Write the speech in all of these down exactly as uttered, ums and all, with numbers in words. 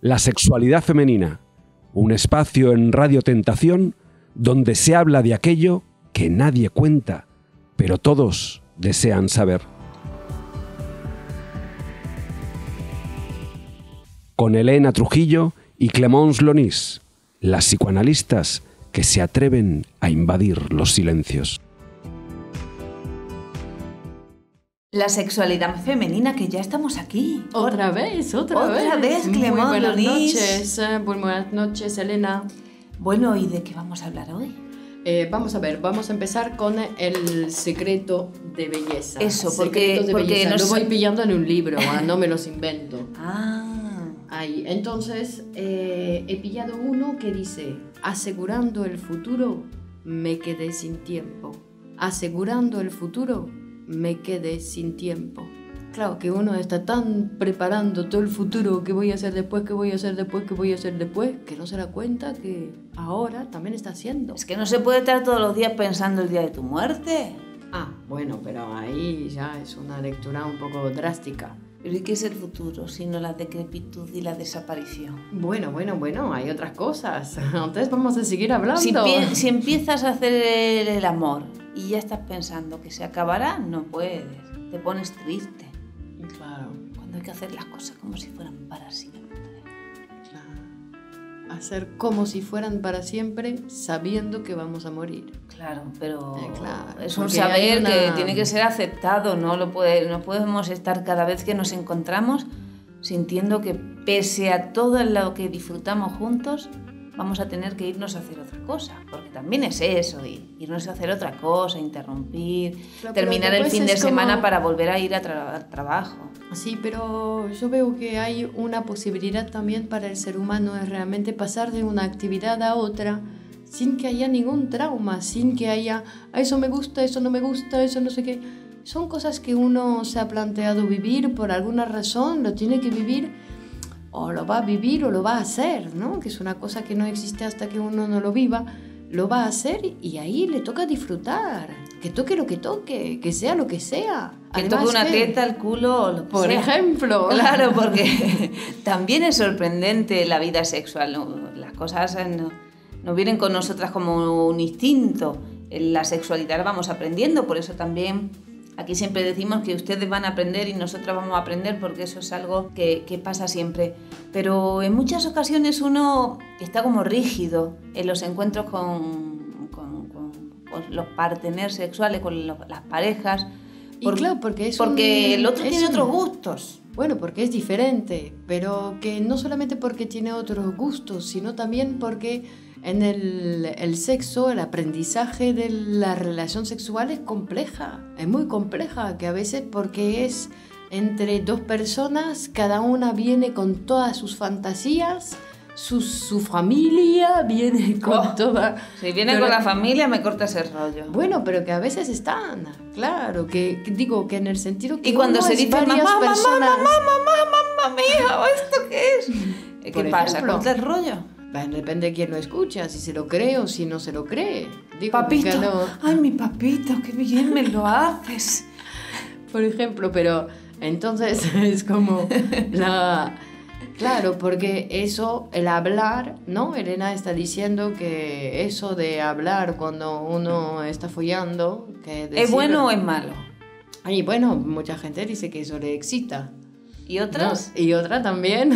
La sexualidad femenina, un espacio en Radio Tentación donde se habla de aquello que nadie cuenta, pero todos desean saber. Con Elena Trujillo y Clémence Lonis, las psicoanalistas que se atreven a invadir los silencios. La sexualidad femenina, que ya estamos aquí. Otra vez, otra, otra vez, vez. Clémence Muy buenas Lonis. noches, eh, muy buenas noches, Elena. Bueno, ¿y de qué vamos a hablar hoy? Eh, vamos a ver, vamos a empezar con el secreto de belleza. Eso, porque, Secretos de porque belleza. nos... Lo voy pillando en un libro, ah, no me los invento. Ah. Ahí, entonces eh, he pillado uno que dice: asegurando el futuro, me quedé sin tiempo. Asegurando el futuro, me quedé sin tiempo. Claro que uno está tan preparando todo el futuro, qué voy a hacer después, qué voy a hacer después, qué voy a hacer después, que no se da cuenta que ahora también está haciendo. Es que no se puede estar todos los días pensando el día de tu muerte. Ah, bueno, pero ahí ya es una lectura un poco drástica. ¿Pero y qué es el futuro, sino la decrepitud y la desaparición? Bueno, bueno, bueno, hay otras cosas. Entonces vamos a seguir hablando. Si, si empiezas a hacer el, el amor y ya estás pensando que se acabará, no puedes. Te pones triste. Claro. Cuando hay que hacer las cosas como si fueran para siempre. Claro. Hacer como si fueran para siempre, sabiendo que vamos a morir. Claro, pero eh, claro, es un saber una... que tiene que ser aceptado. No, lo puede, no podemos estar cada vez que nos encontramos sintiendo que pese a todo lo que disfrutamos juntos, vamos a tener que irnos a hacer otra cosa, porque también es eso, irnos a hacer otra cosa, interrumpir, claro, terminar el fin de como... semana para volver a ir a tra- al trabajo. Sí, pero yo veo que hay una posibilidad también para el ser humano, es realmente pasar de una actividad a otra sin que haya ningún trauma, sin que haya, eso me gusta, eso no me gusta, eso no sé qué. Son cosas que uno se ha planteado vivir por alguna razón, lo tiene que vivir, o lo va a vivir o lo va a hacer, ¿no? Que es una cosa que no existe hasta que uno no lo viva. Lo va a hacer y ahí le toca disfrutar. Que toque lo que toque, que sea lo que sea. Que toque una ¿qué? teta, el culo o lo que Por sea. ejemplo. Claro, porque también es sorprendente la vida sexual, ¿no? Las cosas no, no vienen con nosotras como un instinto. La sexualidad la vamos aprendiendo, por eso también... Aquí siempre decimos que ustedes van a aprender y nosotras vamos a aprender, porque eso es algo que, que pasa siempre. Pero en muchas ocasiones uno está como rígido en los encuentros con, con, con, con los partners sexuales, con los, las parejas. Y por, claro, porque, es porque un, el otro tiene un, otros gustos. Bueno, porque es diferente, pero que no solamente porque tiene otros gustos, sino también porque... En el, el sexo, el aprendizaje de la relación sexual es compleja, es muy compleja, que a veces porque es entre dos personas, cada una viene con todas sus fantasías, su, su familia viene con oh, toda... Si viene pero, con la familia me corta ese rollo. Bueno, pero que a veces están, claro, que, que digo que en el sentido que y cuando uno se es dice varias mamá, personas... mamá, mamá, mamá, mamá, mi hija, ¿esto qué es? ¿Qué pasa? Ejemplo, ¿Corta el rollo? Bueno, depende de quién lo escucha, si se lo cree o si no se lo cree. Digo, papito, no... ay, mi papito, qué bien me lo haces. Por ejemplo, pero entonces es como la... Claro, porque eso, el hablar, ¿no? Elena está diciendo que eso de hablar cuando uno está follando... Que decir... ¿Es bueno o es malo? Y bueno, mucha gente dice que eso le excita. ¿Y otras? No, y otra también.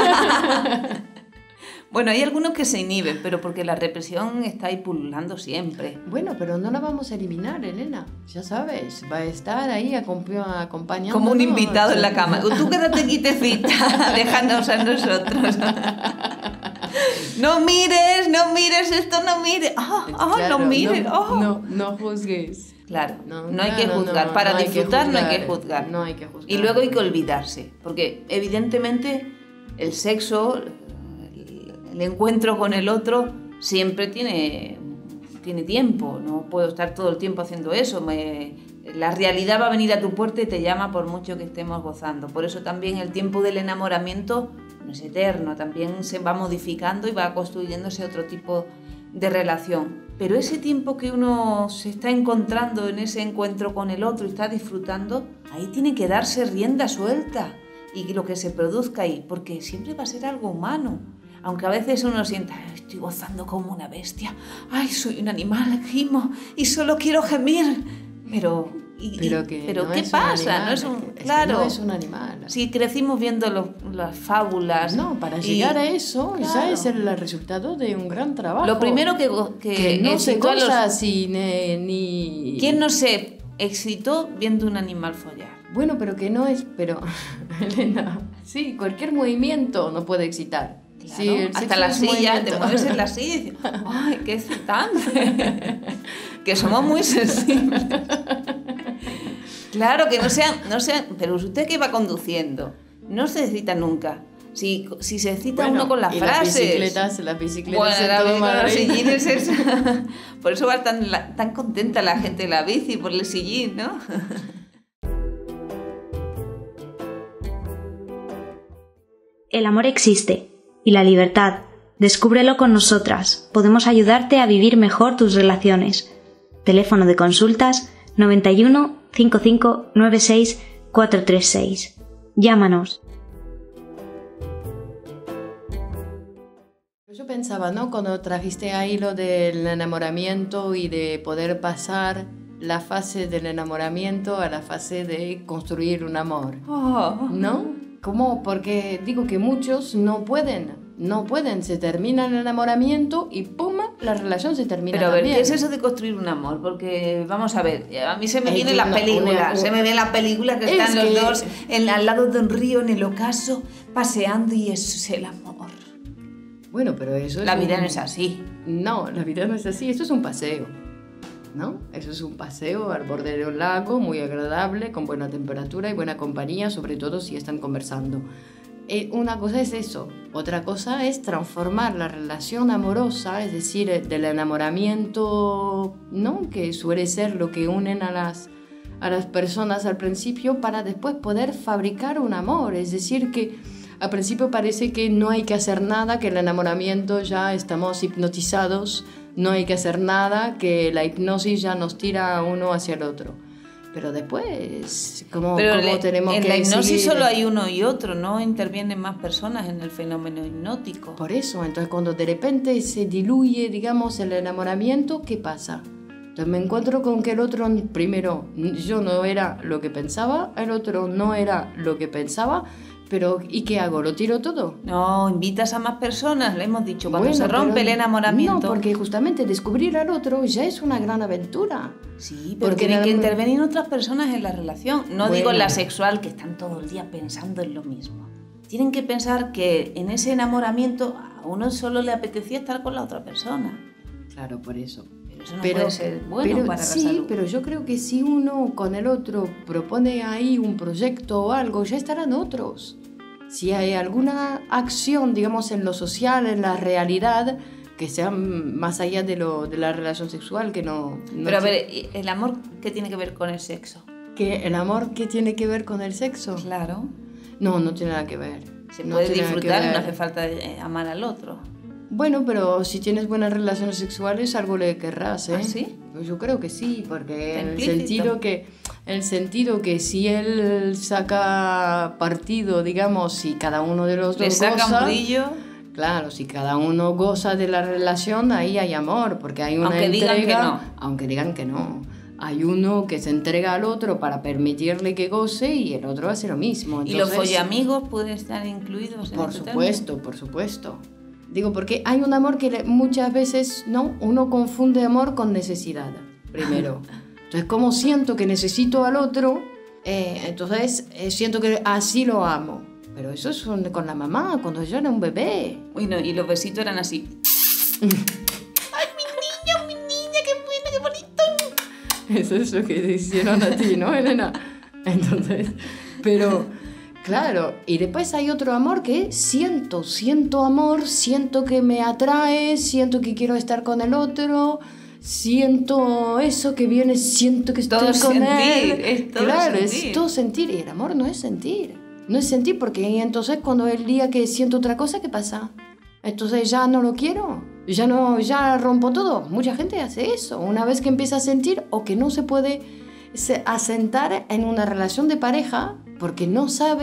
Bueno, hay algunos que se inhiben, pero porque la represión está ahí pululando siempre. Bueno, pero no la vamos a eliminar, Elena. Ya sabes, va a estar ahí acompañando. Como un invitado en la cama. Tú quédate quietecita, dejándonos a nosotros. No mires, no mires esto, no mires. Ah, oh, oh, claro, no mires. No, oh. no, no juzgues. Claro, no, no hay no, que juzgar. No, no, Para no disfrutar hay no hay que juzgar. No hay que juzgar. Y luego hay que olvidarse, porque evidentemente el sexo... El encuentro con el otro siempre tiene, tiene tiempo, no puedo estar todo el tiempo haciendo eso. Me, la realidad va a venir a tu puerta y te llama por mucho que estemos gozando. Por eso también el tiempo del enamoramiento no es eterno, también se va modificando y va construyéndose otro tipo de relación. Pero ese tiempo que uno se está encontrando en ese encuentro con el otro y está disfrutando, ahí tiene que darse rienda suelta. y lo que se produzca ahí, porque siempre va a ser algo humano. Aunque a veces uno sienta, estoy gozando como una bestia, ay, soy un animal, gimo y solo quiero gemir, pero, y, pero, que pero no ¿qué es pasa? Un no es un, es claro, no es un animal. Si crecimos viendo los, las fábulas. No, para y, llegar a eso, claro. ya es el resultado de un gran trabajo. Lo primero que, que, que no se goza los... sin ni... ¿Quién no se excitó viendo un animal follar? Bueno, pero que no es... Pero, Elena, sí, cualquier movimiento no puede excitar. Claro, sí, hasta la silla, te mueves en la silla y dices, ¡ay, qué excitante! Que somos muy sensibles. Claro, que no sean, no sean... Pero usted que va conduciendo, no se excita nunca. Si, si se excita bueno, uno con las y frases... Las bicicletas, las bicicletas bueno, en la, todo la, los Madrid. sillines es... Por eso va tan, la, tan contenta la gente de la bici, por el sillín, ¿no? El amor existe. Y la libertad. Descúbrelo con nosotras. Podemos ayudarte a vivir mejor tus relaciones. Teléfono de consultas noventa y uno, cincuenta y cinco, noventa y seis, cuatrocientos treinta y seis. Llámanos. Yo pensaba, ¿no? Cuando trajiste ahí lo del enamoramiento y de poder pasar la fase del enamoramiento a la fase de construir un amor. Oh. ¿No? ¿Cómo? Porque digo que muchos no pueden, no pueden, se termina el enamoramiento y ¡pum! La relación se termina. Pero a ver, también. ¿qué es eso de construir un amor? Porque, vamos a ver, a mí se me Ay, vienen una, las películas, una, una, se me ven las películas que están los que... dos en, al lado de un río en el ocaso, paseando y eso es el amor. Bueno, pero eso es La vida un... no es así. No, la vida no es así, eso es un paseo, ¿no? Eso es un paseo al borde de un lago, muy agradable, con buena temperatura y buena compañía, sobre todo si están conversando. Eh, una cosa es eso, otra cosa es transformar la relación amorosa, es decir, del enamoramiento, ¿no? Que suele ser lo que unen a las, a las personas al principio, para después poder fabricar un amor, es decir, que al principio parece que no hay que hacer nada, que el enamoramiento ya estamos hipnotizados, no hay que hacer nada, que la hipnosis ya nos tira uno hacia el otro. Pero después, ¿cómo, Pero cómo le, tenemos en que la hipnosis seguir? solo hay uno y otro, no intervienen más personas en el fenómeno hipnótico. Por eso, entonces cuando de repente se diluye, digamos, el enamoramiento, ¿qué pasa? Entonces me encuentro con que el otro, primero, yo no era lo que pensaba, el otro no era lo que pensaba, pero ¿y qué hago? ¿Lo tiro todo? No, invitas a más personas, le hemos dicho, cuando Bueno, se rompe pero el enamoramiento. No, porque justamente descubrir al otro ya es una gran aventura. Sí, pero Porque tienen la- que intervenir otras personas en la relación. No Bueno. digo en la sexual, que están todo el día pensando en lo mismo. Tienen que pensar que en ese enamoramiento a uno solo le apetecía estar con la otra persona. Claro, por eso. Pero eso no Pero, puede ser bueno pero para sí, la salud. pero yo creo que si uno con el otro propone ahí un proyecto o algo, ya estarán otros. Si hay alguna acción, digamos, en lo social, en la realidad, que sea más allá de, lo, de la relación sexual, que no... no Pero a tiene- ver, ¿el amor qué tiene que ver con el sexo? ¿Que el amor qué tiene que ver con el sexo? Claro. No, no tiene nada que ver. Se No puede tiene nada que disfrutar, no ver. hace falta eh, amar al otro. Bueno, pero si tienes buenas relaciones sexuales, algo le querrás, ¿eh? ¿Ah, sí? Pues yo creo que sí, porque Está en el implícito. sentido que, en el sentido que si él saca partido, digamos, si cada uno de los Le dos saca goza, un brillo, claro, si cada uno goza de la relación, ahí hay amor, porque hay una Aunque digan entrega, que no. aunque digan que no. Hay uno que se entrega al otro para permitirle que goce y el otro hace lo mismo. y los Entonces, follamigos pueden estar incluidos en por este supuesto, por supuesto. Digo, porque hay un amor que le- muchas veces, ¿no? Uno confunde amor con necesidad, primero. Entonces, como siento que necesito al otro, eh, entonces eh, siento que así lo amo. Pero eso es un- con la mamá, cuando yo era un bebé. término. Uy, no, y los besitos eran así. ¡Ay, mi niño, mi niña, qué bueno, qué bonito! Eso es lo que te hicieron a ti, ¿no, Elena? Entonces, pero... Claro, y después hay otro amor que siento, siento amor, siento que me atrae, siento que quiero estar con el otro, siento eso que viene, siento que estoy Todo con sentir, él. es todo claro, sentir. es todo sentir, y el amor no es sentir, no es sentir, porque entonces cuando el día que siento otra cosa, ¿qué pasa? Entonces ya no lo quiero, ya no, ya rompo todo. Mucha gente hace eso, una vez que empieza a sentir o que no se puede se- asentar en una relación de pareja porque no sabe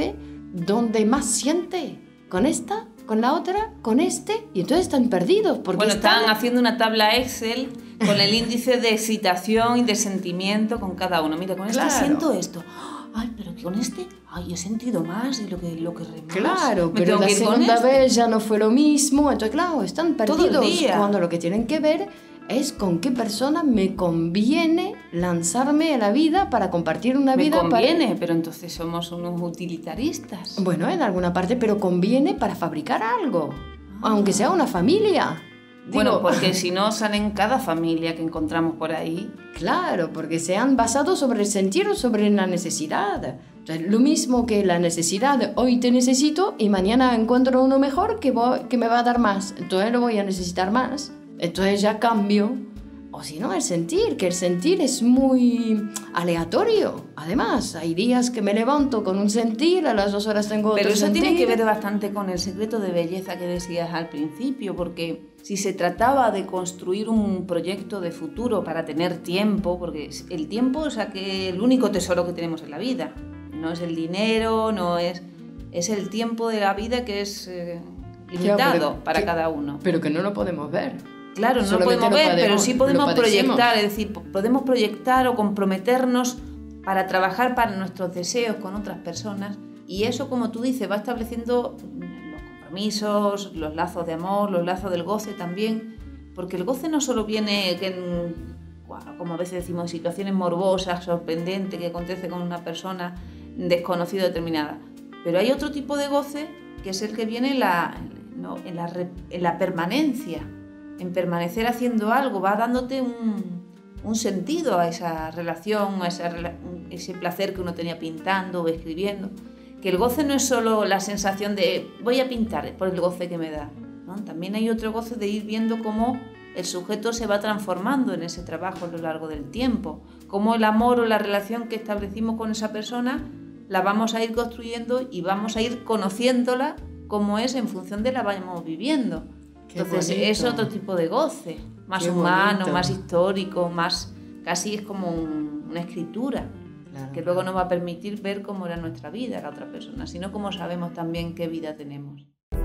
donde más siente, con esta, con la otra, con este, y entonces están perdidos. Porque bueno, están... están haciendo una tabla Excel con el índice de excitación y de sentimiento con cada uno. Mira, con este Claro. siento esto. Ay, pero que con este, ay, he sentido más y lo que, lo que re más. Claro, Me pero tengo la que ir con segunda este. vez ya no fue lo mismo. Entonces, claro, están Todo el perdidos día. cuando lo que tienen que ver es con qué persona me conviene lanzarme a la vida para compartir una Me vida. conviene, para... pero entonces somos unos utilitaristas. Bueno, en alguna parte, pero conviene para fabricar algo, Ah. aunque sea una familia. Bueno, Digo, porque si no salen cada familia que encontramos por ahí. Claro, porque se han basado sobre el sentir o sobre la necesidad. O sea, lo mismo que la necesidad, hoy te necesito y mañana encuentro uno mejor que, voy, que me va a dar más. Entonces lo voy a necesitar más. Entonces ya cambio. O si no, el sentir, que el sentir es muy aleatorio. Además, hay días que me levanto con un sentir, a las dos horas tengo otro Pero eso sentir. tiene que ver bastante con el secreto de belleza que decías al principio, porque si se trataba de construir un proyecto de futuro para tener tiempo, porque el tiempo es que el único tesoro que tenemos en la vida, no es el dinero, no es, es el tiempo de la vida que es eh, limitado Ya, pero para que- cada uno. Pero que no lo podemos ver. Claro, no lo Solamente podemos lo ver, padecemos, pero sí lo podemos padecemos. proyectar, es decir, po- podemos proyectar o comprometernos para trabajar para nuestros deseos con otras personas, y eso, como tú dices, va estableciendo los compromisos, los lazos de amor, los lazos del goce también, porque el goce no solo viene que en, bueno, como a veces decimos, situaciones morbosas, sorprendentes, que acontece con una persona desconocida o determinada, pero hay otro tipo de goce que es el que viene en la, ¿no? en la, re- en la permanencia, en permanecer haciendo algo, va dándote un, un sentido a esa relación, a esa, rela- ese placer que uno tenía pintando o escribiendo. Que el goce no es solo la sensación de voy a pintar por el goce que me da, ¿no? También hay otro goce de ir viendo cómo el sujeto se va transformando en ese trabajo a lo largo del tiempo, cómo el amor o la relación que establecimos con esa persona la vamos a ir construyendo y vamos a ir conociéndola como es en función de la vayamos viviendo. Qué Entonces bonito. es otro tipo de goce, más Qué humano, bonito. más histórico, más casi es como un- una escritura Claro. que luego nos va a permitir ver cómo era nuestra vida, la otra persona, sino cómo sabemos también qué vida tenemos.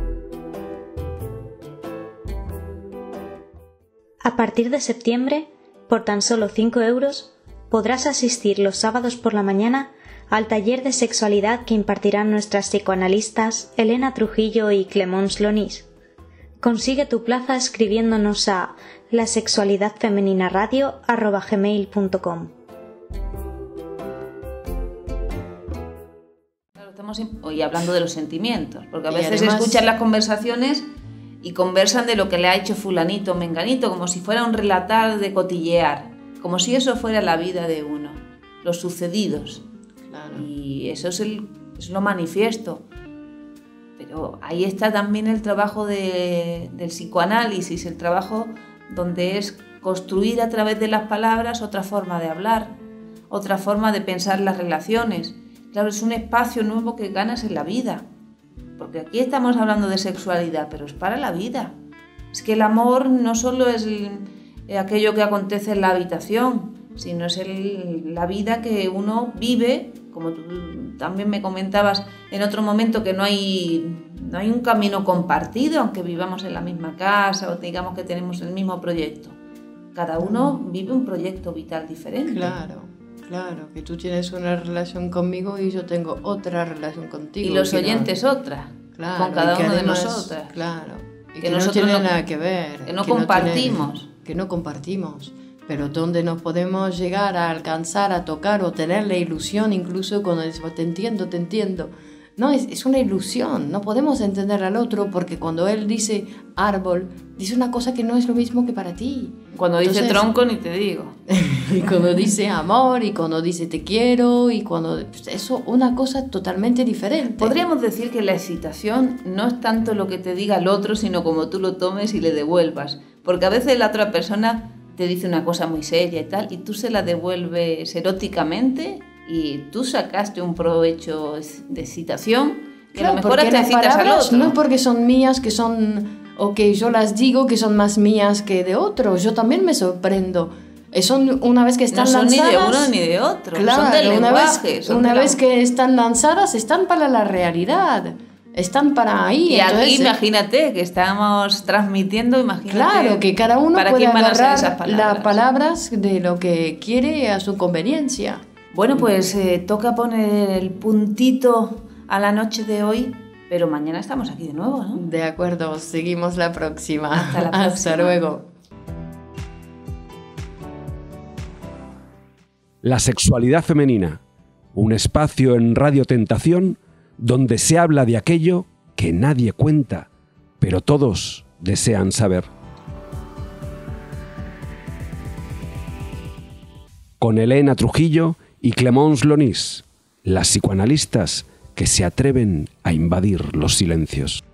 A partir de septiembre, por tan solo cinco euros, podrás asistir los sábados por la mañana al taller de sexualidad que impartirán nuestras psicoanalistas Elena Trujillo y Clemence Lonis. Consigue tu plaza escribiéndonos a la sexualidad femenina radio arroba gmail punto com. Claro, estamos hoy hablando de los sentimientos, porque a Y veces además- escuchan las conversaciones y conversan de lo que le ha hecho fulanito o menganito, como si fuera un relatar de cotillear, como si eso fuera la vida de uno, los sucedidos. Claro. Y eso es, el, es lo manifiesto. Pero ahí está también el trabajo de- del psicoanálisis, el trabajo donde es construir a través de las palabras otra forma de hablar, otra forma de pensar las relaciones. Claro, es un espacio nuevo que ganas en la vida, porque aquí estamos hablando de sexualidad, pero es para la vida. Es que el amor no solo es el- aquello que acontece en la habitación, sino es el- la vida que uno vive, como tú también me comentabas en otro momento, que no hay, no hay un camino compartido, aunque vivamos en la misma casa o digamos que tenemos el mismo proyecto. Cada uno vive un proyecto vital diferente. Claro, claro, que tú tienes una relación conmigo y yo tengo otra relación contigo. Y los que no- oyentes otra, Claro, con cada y que uno además- de nosotras. Claro, y Que que, no nosotros tiene no- nada que ver. que no tiene- compartimos. que no compartimos. Pero donde nos podemos llegar a alcanzar, a tocar o tener la ilusión, incluso cuando decimos te entiendo, te entiendo. No, es, es una ilusión. No podemos entender al otro porque cuando él dice árbol, dice una cosa que no es lo mismo que para ti. Cuando dice Entonces- tronco ni te digo. Y cuando dice amor, y cuando dice te quiero, y cuando... Eso, una cosa totalmente diferente. Podríamos decir que la excitación no es tanto lo que te diga el otro, sino como tú lo tomes y le devuelvas. Porque a veces la otra persona te dice una cosa muy seria y tal, y tú se la devuelves eróticamente y tú sacaste un provecho de excitación que Claro, a lo mejor porque hasta las excitas al palabras otro. no es porque son mías que son, o que yo las digo que son más mías que de otros. Yo también me sorprendo. Son, una vez que están no son lanzadas, ni de uno ni de otro, claro, son del una lenguaje. Vez, son una de vez la... que están lanzadas, están para la realidad. Están para ahí. Y entonces, aquí imagínate que estamos transmitiendo, imagínate. Claro, que cada uno para puede quién van a ser agarrar esas palabras. las palabras de lo que quiere a su conveniencia. Bueno, pues eh, toca poner el puntito a la noche de hoy, pero mañana estamos aquí de nuevo, ¿no? De acuerdo, seguimos la próxima. Hasta la próxima. Hasta luego. La sexualidad femenina, un espacio en Radio Tentación donde se habla de aquello que nadie cuenta, pero todos desean saber. Con Elena Trujillo y Clémence Lonis, las psicoanalistas que se atreven a invadir los silencios.